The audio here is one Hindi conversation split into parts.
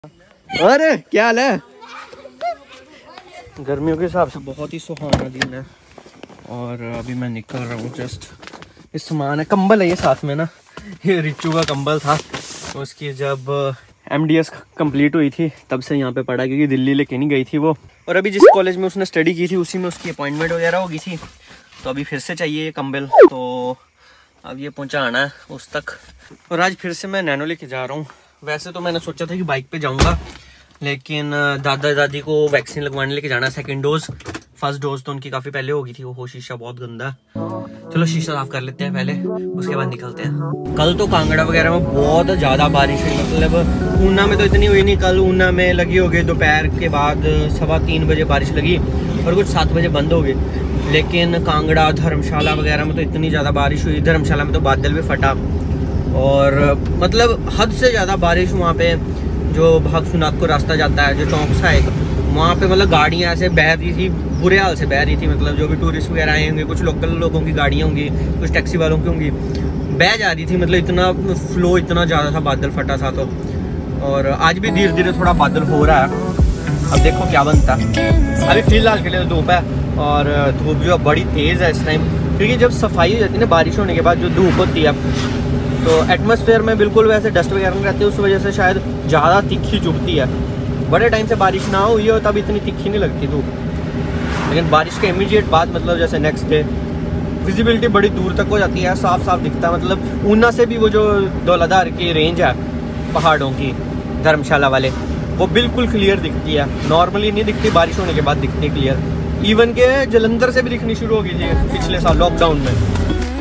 अरे क्या हाल है। गर्मियों के हिसाब से बहुत ही सुहाना दिन है और अभी मैं निकल रहा हूँ। जस्ट ये सामान है, कंबल है ये साथ में ना, ये रिचू का कंबल था तो उसकी जब MDS कंप्लीट हुई थी तब से यहाँ पे पड़ा, क्योंकि दिल्ली लेके नहीं गई थी वो, और अभी जिस कॉलेज में उसने स्टडी की थी उसी में उसकी अपॉइंटमेंट वगैरह हो गई थी, तो अभी फिर से चाहिए ये कंबल, तो अब ये पहुँचाना है उस तक। और आज फिर से मैं नैनो लेके जा रहा हूँ। वैसे तो मैंने सोचा था कि बाइक पे जाऊँगा, लेकिन दादा दादी को वैक्सीन लगवाने लेके जाना है, सेकंड डोज। फर्स्ट डोज तो उनकी काफ़ी पहले हो गई थी। वो शीशा बहुत गंदा है, चलो शीशा साफ कर लेते हैं पहले, उसके बाद निकलते हैं। कल तो कांगड़ा वगैरह में बहुत ज़्यादा बारिश हुई, मतलब ऊना में तो इतनी हुई नहीं, कल ऊना में लगी होगी दोपहर के बाद 3:15 बजे बारिश लगी और कुछ 7 बजे बंद हो गई। लेकिन कांगड़ा धर्मशाला वगैरह में तो इतनी ज़्यादा बारिश हुई, धर्मशाला में तो बादल भी फटा और मतलब हद से ज़्यादा बारिश। वहाँ पे जो भागसुनाथ को रास्ता जाता है, जो चौक सा है, वहाँ पे मतलब गाड़ियाँ ऐसे बह रही थी, बुरे हाल से बह रही थी। मतलब जो भी टूरिस्ट वगैरह आए होंगे, कुछ लोकल लोगों की गाड़ियाँ होंगी, कुछ टैक्सी वालों की होंगी, बह जा रही थी। मतलब इतना फ्लो इतना ज़्यादा था, बादल फटा था तो। और आज भी धीरे धीरे थोड़ा बादल हो रहा है, अब देखो क्या बनता है। अभी फिलहाल के लिए धूप है और धूप जो बड़ी तेज़ है इस टाइम, क्योंकि जब सफाई हो जाती है ना बारिश होने के बाद, जो धूप होती है तो एटमॉस्फेयर में बिल्कुल वैसे डस्ट वगैरह नहीं रहती, उस वजह से शायद ज़्यादा तिखी चुभती है। बड़े टाइम से बारिश ना हुई हो तब इतनी तिखी नहीं लगती धूप, लेकिन बारिश के इमीडिएट बाद मतलब जैसे नेक्स्ट डे विजिबिलिटी बड़ी दूर तक हो जाती है, साफ साफ दिखता है। मतलब ऊना से भी वो जो दौलधार की रेंज है पहाड़ों की, धर्मशाला वाले, वो बिल्कुल क्लियर दिखती है। नॉर्मली नहीं दिखती, बारिश होने के बाद दिखती है क्लियर। इवन के जलंधर से भी दिखनी शुरू हो गई थी पिछले साल लॉकडाउन में।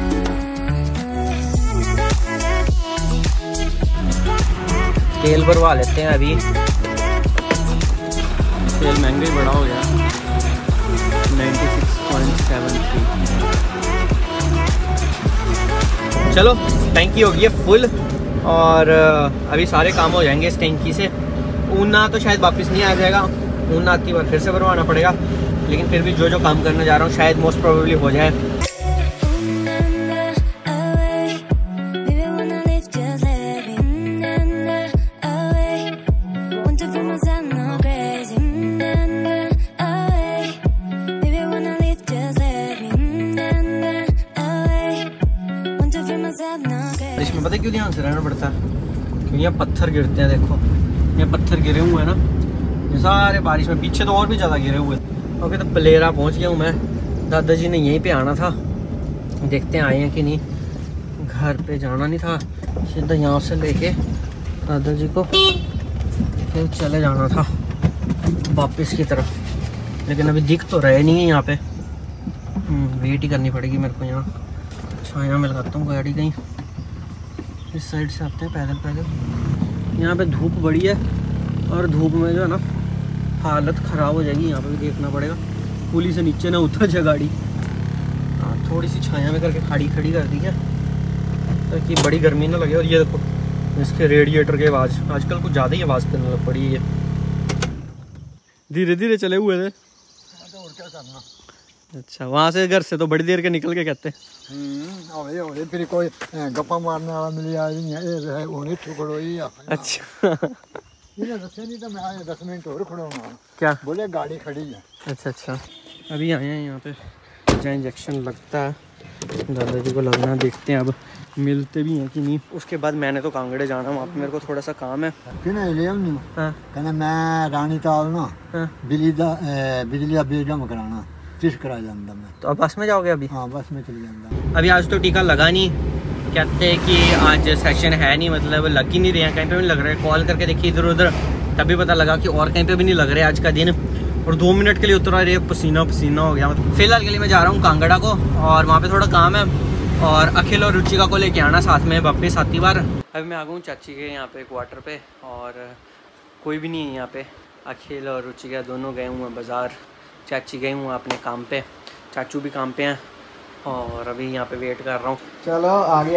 तेल भरवा लेते हैं अभी, तेल महंगा ही बड़ा हो गया, 96.73। चलो टैंकी हो गई है फुल और अभी सारे काम हो जाएंगे इस टैंकी से। ऊना तो शायद वापस नहीं आ जाएगा, ऊना आती बार फिर से भरवाना पड़ेगा, लेकिन फिर भी जो जो काम करने जा रहा हूँ शायद मोस्ट प्रोबेबली हो जाए। इसमें पता है क्यों ध्यान से रहना पड़ता है, क्योंकि यहाँ पत्थर गिरते हैं। देखो यहाँ पत्थर गिरे हुए हैं ना, ये सारे बारिश में, पीछे तो और भी ज़्यादा गिरे हुए। ओके तो पलेरा पहुँच गया हूँ मैं। दादाजी ने यहीं पे आना था, देखते हैं आए हैं कि नहीं। घर पे जाना नहीं था, सीधा यहाँ से लेके दादाजी को फिर चले जाना था वापस की तरफ, लेकिन अभी दिख तो रहे नहीं है यहाँ पे। वेट ही करनी पड़ेगी मेरे को यहाँ। छाया में लगाता हूँ गाड़ी कहीं, इस साइड से आते हैं पैदल पैदल। यहाँ पे धूप बड़ी है और धूप में जो है ना हालत ख़राब हो जाएगी। यहाँ पे भी देखना पड़ेगा पुली से नीचे ना उतर जाए गाड़ी। हाँ थोड़ी सी छाया में करके खड़ी कर दी है ताकि बड़ी गर्मी ना लगे। और ये देखो इसके रेडिएटर की आवाज़ आजकल कुछ ज़्यादा ही आवाज़ करने लग पड़ी है। धीरे धीरे चले हुए थे तो और क्या करना। अच्छा वहाँ से घर से तो बड़ी देर के निकल के कहते फिर कोई गप्पा मारने वाला मिल जाए। अच्छा नहीं तो मैं 10 मिनट और खड़ा हूँ। क्या बोले गाड़ी खड़ी है। अच्छा अभी आए हैं यहाँ पे, जहाँ इंजेक्शन लगता है दादाजी को लगना, देखते हैं अब मिलते भी हैं कि नहीं। उसके बाद मैंने तो कांगड़े जाना, वहाँ पे मेरे को थोड़ा सा काम है। कहना मैं रानी ताल ना बिजली का बिल जमा कराना, करा जाता मैं। तो अब बस में जाओगे अभी? हाँ बस में चली जाऊंगा। अभी आज तो टीका लगा नहीं, कहते हैं कि आज सेशन है नहीं, मतलब लग ही नहीं रहे हैं, कहीं पे भी नहीं लग रहे। कॉल करके देखिए इधर उधर, तभी पता लगा कि और कहीं पे भी नहीं लग रहे आज का दिन। और 2 मिनट के लिए उतरा रहे, पसीना पसीना हो गया। मतलब फिलहाल के लिए मैं जा रहा हूँ कांगड़ा को, और वहाँ पे थोड़ा काम है, और अखिल और रुचिका को लेके आना साथ में वापस आती बार। अभी मैं आ गया हूँ चाची के यहाँ पे क्वार्टर पे, और कोई भी नहीं है यहाँ पे। अखिल और रुचिका दोनों गए हुए हैं बाज़ार, चाची गई हूँ अपने काम पे, चाचू भी काम पे हैं, और अभी यहाँ पे वेट कर रहा हूँ। चलो आगे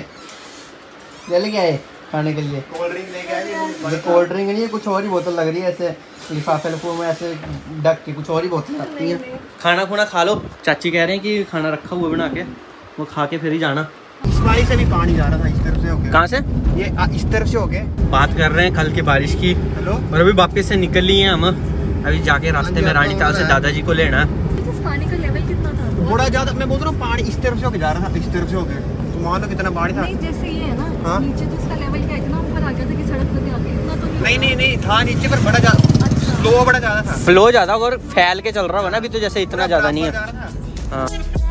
ले आए खाने के लिए। कोल्ड ड्रिंक लेके आए। कोल्ड ड्रिंक नहीं है, कुछ और ही बोतल लग रही है, ऐसे लिफाफे में ऐसे ढक के कुछ और ही बोतल आती है। खाना खुना खा लो, चाची कह रहे हैं कि खाना रखा हुआ बना के, वो खा के फिर ही जाना। इस बारी से भी पानी जा रहा था इस तरफ से होके। कहाँ से? ये इस तरफ से होके बात कर रहे हैं कल की बारिश की। हेलो। और अभी वापस से निकल लिए हैं हम। अभी जाके रास्ते में रानीताल से दादाजी को लेना है। पानी का लेवल कितना था? बड़ा ज्यादा, मैं बोल रहा हूँ पानी इस तरफ से होके जा रहा था, इस तरफ से होके। तो मान लो कितना पानी था। नहीं जैसे ये है ना, हाँ? नीचे तो इसका लेवल क्या इतना ऊपर आ गया था कि सड़क पे आ गया, इतना तो नहीं था नीचे, पर बड़ा ज्यादा फ्लो बड़ा ज्यादा था। फ्लो ज्यादा और फैल के चल रहा होगा ना अभी, तो जैसे इतना ज्यादा नहीं है। हाँ।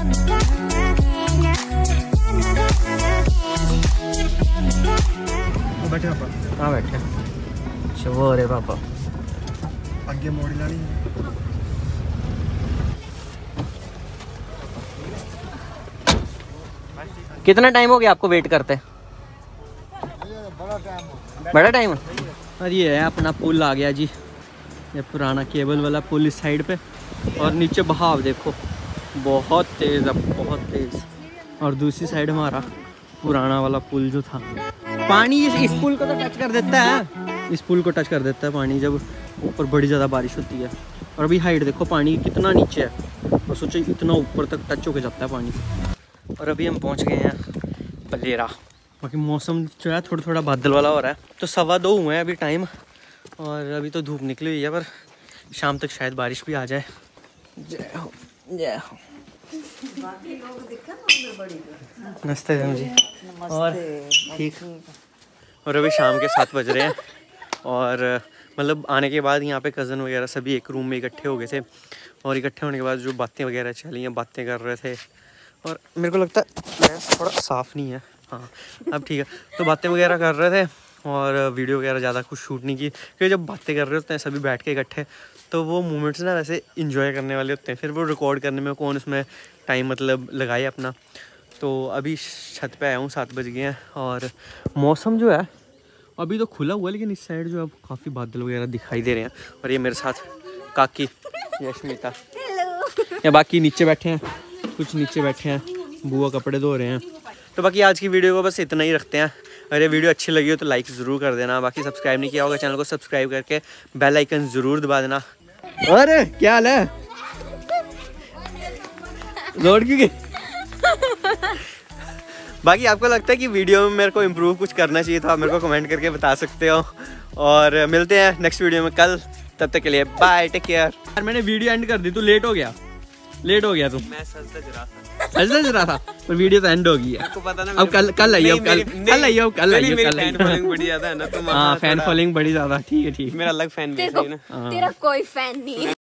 बैठे पापा। कहाँ बैठे? अच्छा वो अरे पापा आगे मोड़ लानी। कितना टाइम हो गया आपको वेट करते? बड़ा टाइम। और ये है अपना पुल आ गया जी, ये पुराना केबल वाला पुल इस साइड पे। और नीचे बहाव देखो बहुत तेज है, बहुत तेज। और दूसरी साइड हमारा पुराना वाला पुल जो था। पानी इस पुल को तो टच कर देता है, इस पुल को टच कर देता है पानी जब ऊपर बड़ी ज़्यादा बारिश होती है। और अभी हाइट देखो पानी कितना नीचे है, और सोचो इतना ऊपर तक टच होके जाता है पानी। और अभी हम पहुंच गए हैं पलेरा। बाकी मौसम जो है थोड़ा थोड़ा बादल वाला हो रहा है। तो 2:15 हुए हैं अभी टाइम, और अभी तो धूप निकली हुई है, पर शाम तक शायद बारिश भी आ जाए। जय हो जय हो। नमस्ते मैम जी। और ठीक। और अभी शाम के 7 बज रहे हैं, और मतलब आने के बाद यहाँ पे कज़न वगैरह सभी एक रूम में इकट्ठे हो गए थे। और इकट्ठे होने के बाद जो बातें वगैरह चली हैं, बातें कर रहे थे। और मेरे को लगता है गैस थोड़ा साफ़ नहीं है। हाँ अब ठीक है। तो बातें वगैरह कर रहे थे, और वीडियो वगैरह ज़्यादा कुछ शूट नहीं की, क्योंकि जब बातें कर रहे होते हैं सभी बैठ के इकट्ठे, तो वो मोमेंट्स ना वैसे इंजॉय करने वाले होते हैं। फिर वो रिकॉर्ड करने में कौन उसमें टाइम मतलब लगाए अपना। तो अभी छत पे आया हूँ, 7 बज गए हैं। और मौसम जो है अभी तो खुला हुआ है, लेकिन इस साइड जो अब काफ़ी बादल वगैरह दिखाई दे रहे हैं। और ये मेरे साथ काकी यशमिता, या बाकी नीचे बैठे हैं, कुछ नीचे बैठे हैं, बुआ कपड़े धो रहे हैं। तो बाकी आज की वीडियो को बस इतना ही रखते हैं। अगर ये वीडियो अच्छी लगी हो तो लाइक ज़रूर कर देना। बाकी सब्सक्राइब नहीं किया होगा चैनल को सब्सक्राइब करके बेल आइकन ज़रूर दबा देना। अरे क्या हाल है? दौड़ क्यों गई? बाकी आपको लगता है कि वीडियो में मेरे को इम्प्रूव कुछ करना चाहिए, तो आप मेरे को कमेंट करके बता सकते हो। और मिलते हैं नेक्स्ट वीडियो में कल, तब तक के लिए बाय, टेक केयर। यार मैंने वीडियो एंड कर दी, तू लेट हो गया तू। मैं सजदा जरा था, पर वीडियो तो एंड हो गई है। आपको पता ना, अब कल आइए, कल आइए। फैन फॉलोइंग बड़ी ज्यादा है ना, तो हाँ फैन फॉलोइंग बड़ी ज्यादा। ठीक है, मेरा अलग फैन बेस है ना। तेरा कोई फैन नहीं है।